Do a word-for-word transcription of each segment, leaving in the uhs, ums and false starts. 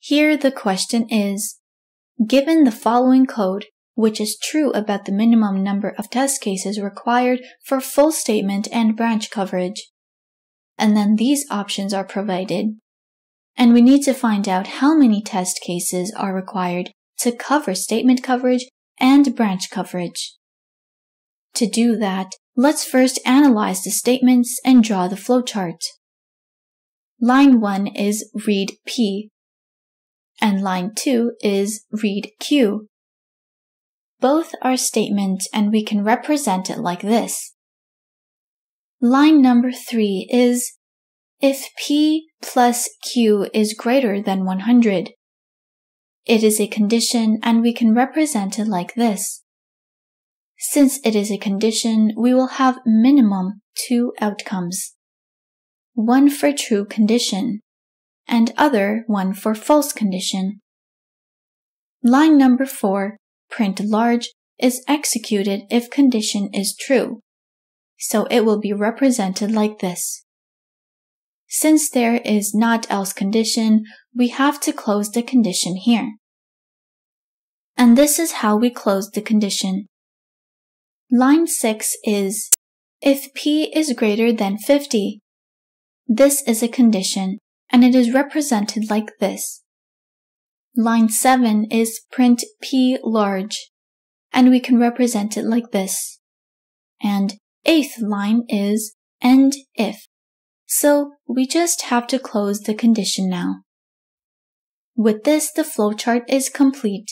Here the question is, given the following code, which is true about the minimum number of test cases required for full statement and branch coverage, and then these options are provided, and we need to find out how many test cases are required to cover statement coverage and branch coverage. To do that, let's first analyze the statements and draw the flowchart. Line one is read P, and line two is read Q. Both are statements and we can represent it like this. Line number three is if P plus Q is greater than one hundred. It is a condition and we can represent it like this. Since it is a condition, we will have minimum two outcomes. One for true condition, and other one for false condition. Line number four, print large, is executed if condition is true, so it will be represented like this. Since there is not else condition, we have to close the condition here. And this is how we close the condition. Line six is if P is greater than fifty. This is a condition, and it is represented like this. Line seven is print P large, and we can represent it like this. And eighth line is end if. So we just have to close the condition now. With this, the flowchart is complete.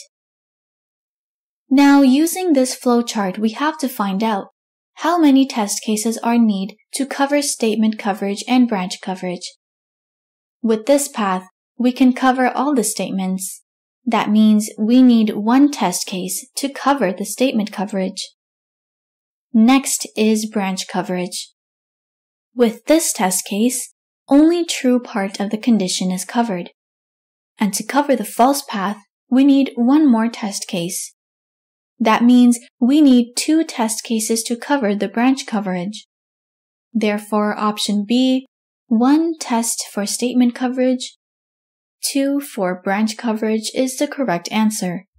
Now, using this flowchart, we have to find out how many test cases are needed to cover statement coverage and branch coverage. With this path, we can cover all the statements. That means we need one test case to cover the statement coverage. Next is branch coverage. With this test case, only true part of the condition is covered. And to cover the false path, we need one more test case. That means we need two test cases to cover the branch coverage. Therefore, option B, one test for statement coverage, two for branch coverage is the correct answer.